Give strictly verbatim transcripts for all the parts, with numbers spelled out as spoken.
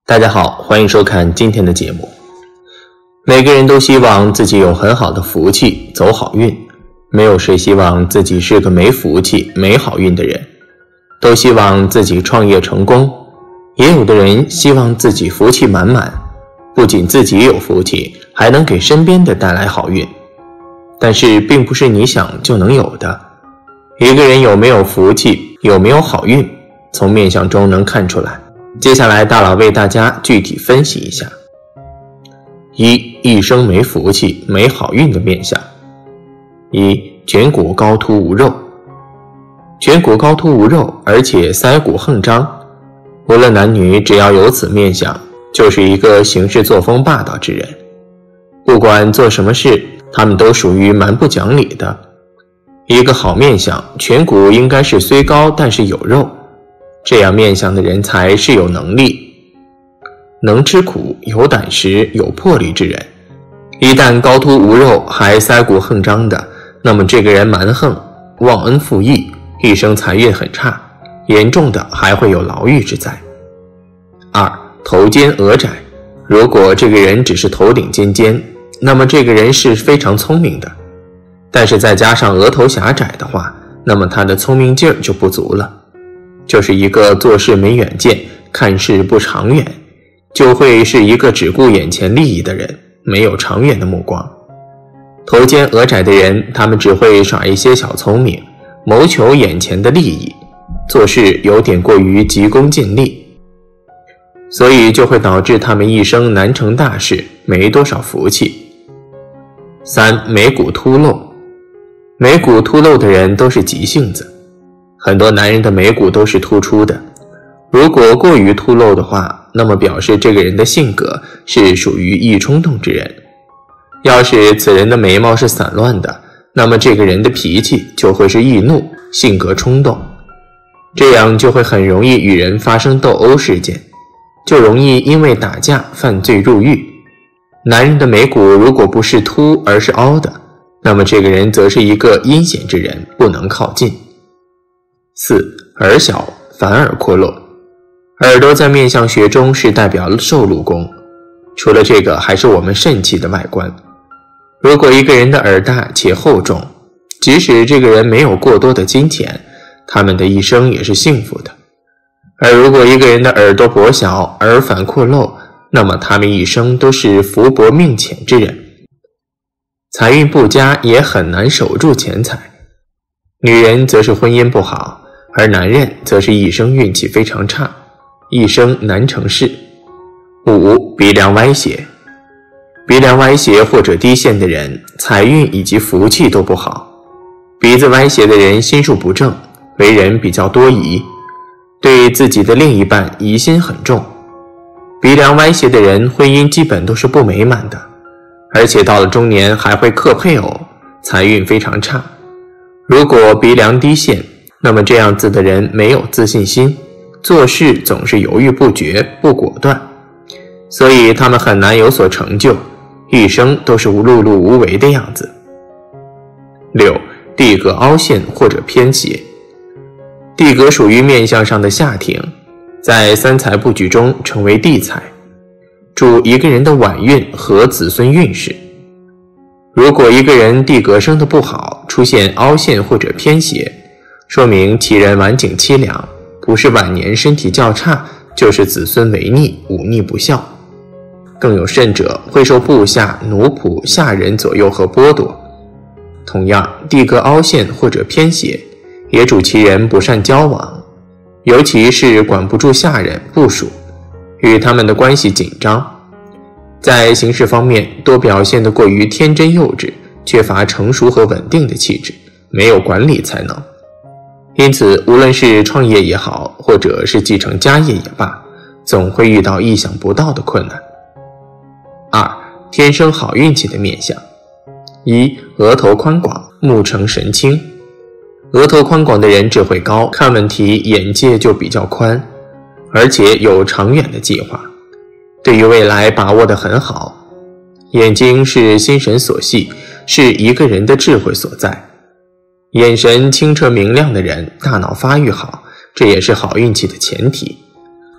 大家好，欢迎收看今天的节目。每个人都希望自己有很好的福气，走好运，没有谁希望自己是个没福气、没好运的人，都希望自己创业成功。也有的人希望自己福气满满，不仅自己有福气，还能给身边的带来好运。但是并不是你想就能有的。一个人有没有福气，有没有好运，从面相中能看出来。接下来大佬为大家具体分析一下。一、一生没福气、没好运的面相。一、颧骨高凸无肉。颧骨高凸无肉，而且腮骨横张，无论男女，只要有此面相，就是一个行事作风霸道之人。不管做什么事，他们都属于蛮不讲理的。一个好面相，颧骨应该是虽高但是有肉，这样面相的人才是有能力、能吃苦、有胆识、有魄力之人。一旦高凸无肉，还腮骨横张的，那么这个人蛮横、忘恩负义，一生财运很差，严重的还会有牢狱之灾。二、头尖额窄。如果这个人只是头顶尖尖，那么这个人是非常聪明的，但是再加上额头狭窄的话，那么他的聪明劲儿就不足了，就是一个做事没远见，看事不长远，就会是一个只顾眼前利益的人，没有长远的目光。头尖额窄的人，他们只会耍一些小聪明，谋求眼前的利益，做事有点过于急功近利，所以就会导致他们一生难成大事，没多少福气。三、眉骨凸漏。眉骨凸漏的人都是急性子，很多男人的眉骨都是突出的，如果过于凸漏的话，那么表示这个人的性格是属于易冲动之人。要是此人的眉毛是散乱的，那么这个人的脾气就会是易怒，性格冲动，这样就会很容易与人发生斗殴事件，就容易因为打架犯罪入狱。男人的眉骨如果不是凸而是凹的，那么这个人则是一个阴险之人，不能靠近。四、耳小，反耳廓漏。耳朵在面相学中是代表受禄宫，除了这个还是我们肾气的外观。如果一个人的耳大且厚重，即使这个人没有过多的金钱，他们的一生也是幸福的。而如果一个人的耳朵薄小，耳反廓漏，那么他们一生都是福薄命浅之人，财运不佳，也很难守住钱财。女人则是婚姻不好，而男人则是一生运气非常差，一生难成事。五、鼻梁歪斜。鼻梁歪斜或者低陷的人，财运以及福气都不好。鼻子歪斜的人心术不正，为人比较多疑，对自己的另一半疑心很重。鼻梁歪斜的人，婚姻基本都是不美满的，而且到了中年还会克配偶，财运非常差。如果鼻梁低陷，那么这样子的人没有自信心，做事总是犹豫不决、不果断，所以他们很难有所成就，一生都是碌碌无为的样子。六、地格凹陷或者偏斜。地格属于面相上的下庭，在三才布局中成为地财，主一个人的晚运和子孙运势。如果一个人地格生得不好，出现凹陷或者偏斜，说明其人晚景凄凉，不是晚年身体较差，就是子孙违逆，忤逆不孝，更有甚者会受部下、奴仆、下人左右和剥夺。同样，地格凹陷或者偏斜，也主其人不善交往，尤其是管不住下人、部属，与他们的关系紧张。在行事方面，多表现得过于天真幼稚，缺乏成熟和稳定的气质，没有管理才能。因此，无论是创业也好，或者是继承家业也罢，总会遇到意想不到的困难。二、天生好运气的面相。一、额头宽广，目成神清。额头宽广的人智慧高，看问题眼界就比较宽，而且有长远的计划，对于未来把握得很好。眼睛是心神所系，是一个人的智慧所在。眼神清澈明亮的人，大脑发育好，这也是好运气的前提。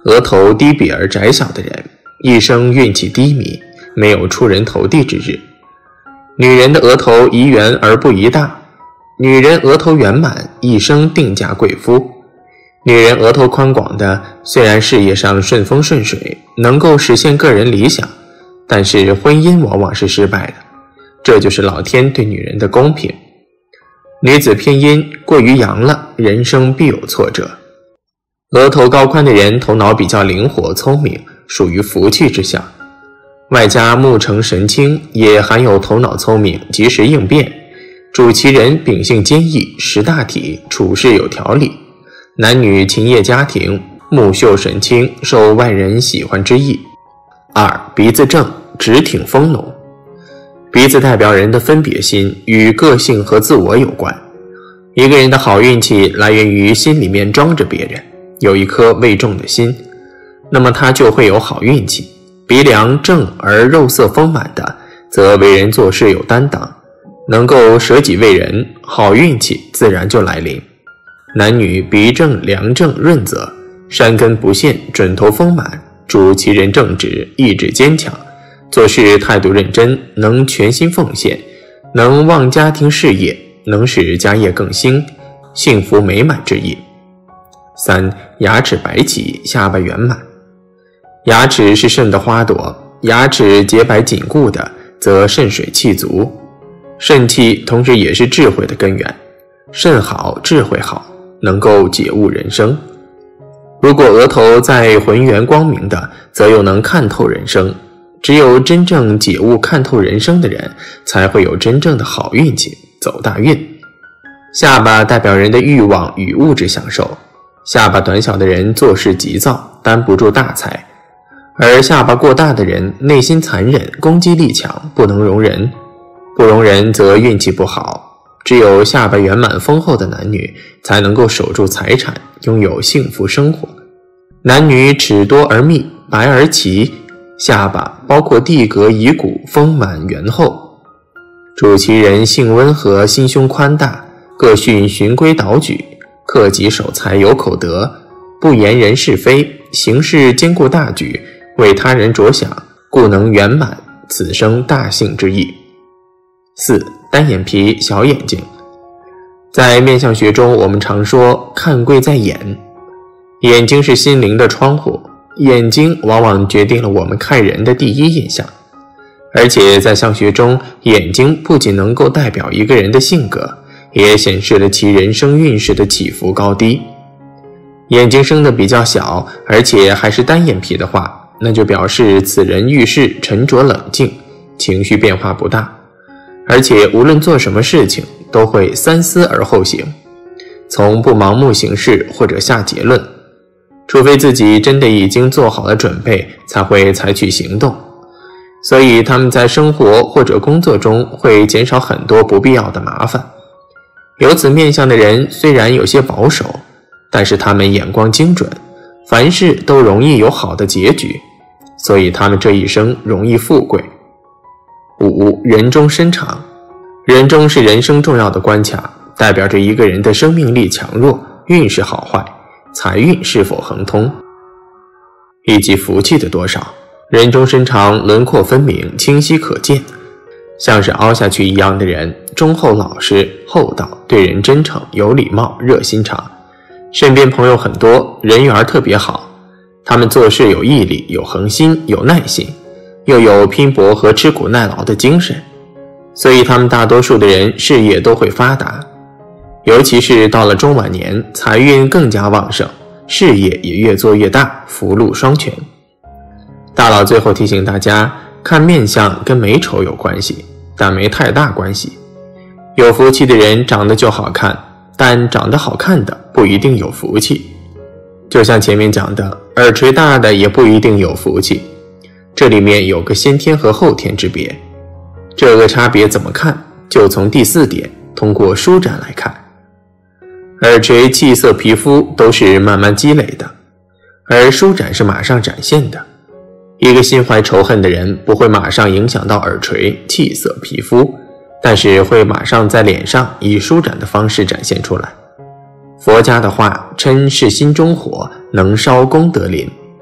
额头低瘪而窄小的人，一生运气低迷，没有出人头地之日。女人的额头宜圆而不宜大，女人额头圆满，一生定嫁贵夫。女人额头宽广的，虽然事业上顺风顺水，能够实现个人理想，但是婚姻往往是失败的。这就是老天对女人的公平。女子偏阴过于阳了，人生必有挫折。额头高宽的人头脑比较灵活聪明，属于福气之相，外加目澄神清，也含有头脑聪明，及时应变。主其人秉性坚毅，识大体，处事有条理，男女情业家庭，目秀神清，受外人喜欢之意。二、鼻子正，直挺丰隆。鼻子代表人的分别心，与个性和自我有关。一个人的好运气来源于心里面装着别人，有一颗未重的心，那么他就会有好运气。鼻梁正而肉色丰满的，则为人做事有担当，能够舍己为人，好运气自然就来临。男女鼻正梁正润泽，山根不陷，准头丰满，主其人正直，意志坚强，做事态度认真，能全心奉献，能旺家庭事业，能使家业更兴，幸福美满之意。三、牙齿白齐，下巴圆满。牙齿是肾的花朵，牙齿洁白紧固的，则肾水气足。肾气同时也是智慧的根源，肾好智慧好，能够解悟人生。如果额头在浑圆光明的，则又能看透人生。只有真正解悟看透人生的人，才会有真正的好运气，走大运。下巴代表人的欲望与物质享受，下巴短小的人做事急躁，担不住大财，而下巴过大的人内心残忍，攻击力强，不能容人。不容人则运气不好。只有下巴圆满丰厚的男女，才能够守住财产，拥有幸福生活。男女齿多而密，白而齐，下巴包括地格乙骨，丰满圆厚。主其人性温和，心胸宽大，个训循规蹈矩，克己守财，有口德，不言人是非，行事兼顾大局，为他人着想，故能圆满，此生大幸之意。四、单眼皮，小眼睛。在面相学中，我们常说看贵在眼，眼睛是心灵的窗户，眼睛往往决定了我们看人的第一印象。而且在相学中，眼睛不仅能够代表一个人的性格，也显示了其人生运势的起伏高低。眼睛生得比较小，而且还是单眼皮的话，那就表示此人遇事沉着冷静，情绪变化不大，而且无论做什么事情都会三思而后行，从不盲目行事或者下结论，除非自己真的已经做好了准备，才会采取行动。所以他们在生活或者工作中会减少很多不必要的麻烦。有此面相的人虽然有些保守，但是他们眼光精准，凡事都容易有好的结局，所以他们这一生容易富贵。五、人中身长。人中是人生重要的关卡，代表着一个人的生命力强弱、运势好坏、财运是否亨通，以及福气的多少。人中身长，轮廓分明，清晰可见，像是凹下去一样的人，忠厚老实、厚道，对人真诚、有礼貌、热心肠，身边朋友很多，人缘特别好。他们做事有毅力、有恒心、有耐心，又有拼搏和吃苦耐劳的精神，所以他们大多数的人事业都会发达，尤其是到了中晚年，财运更加旺盛，事业也越做越大，福禄双全。大佬最后提醒大家，看面相跟美丑有关系，但没太大关系。有福气的人长得就好看，但长得好看的不一定有福气。就像前面讲的，耳垂大的也不一定有福气，这里面有个先天和后天之别。这个差别怎么看？就从第四点，通过舒展来看。耳垂、气色、皮肤都是慢慢积累的，而舒展是马上展现的。一个心怀仇恨的人不会马上影响到耳垂、气色、皮肤，但是会马上在脸上以舒展的方式展现出来。佛家的话，嗔是心中火，能烧功德林，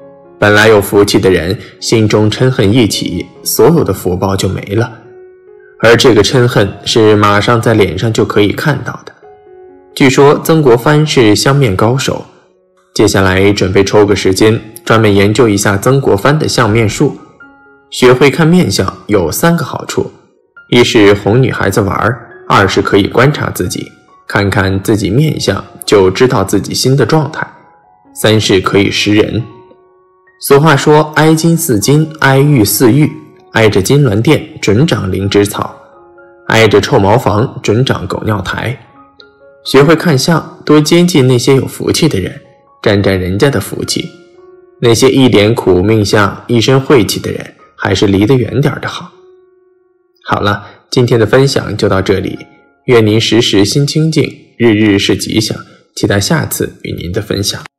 本来有福气的人心中嗔恨一起，所有的福报就没了，而这个嗔恨是马上在脸上就可以看到的。据说曾国藩是相面高手，接下来准备抽个时间专门研究一下曾国藩的相面术。学会看面相有三个好处，一是哄女孩子玩，二是可以观察自己，看看自己面相就知道自己心的状态，三是可以识人。俗话说挨金似金，挨玉似玉，挨着金銮殿准长灵芝草，挨着臭茅房准长狗尿台。学会看相，多接近那些有福气的人，沾沾人家的福气。那些一脸苦命相，一身晦气的人，还是离得远点的好。好了，今天的分享就到这里，愿您时时心清静，日日是吉祥，期待下次与您的分享。